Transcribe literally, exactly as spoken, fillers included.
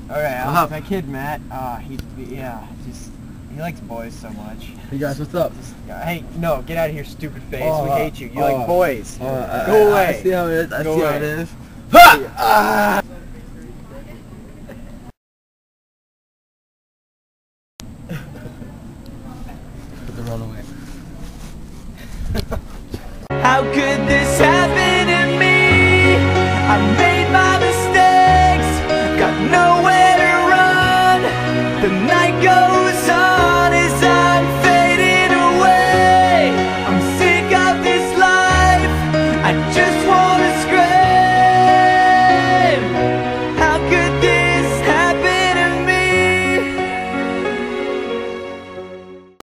Okay, uh, What's up? my kid Matt, uh, he, yeah, just, he likes boys so much. Hey guys, what's up? Just, uh, hey, no, get out of here, stupid face. Oh, we uh, hate you. You oh, like boys. Oh, I, Go I, away. I see how it is. I Go see away. how it is. Ha! Ah! Put the run away. How could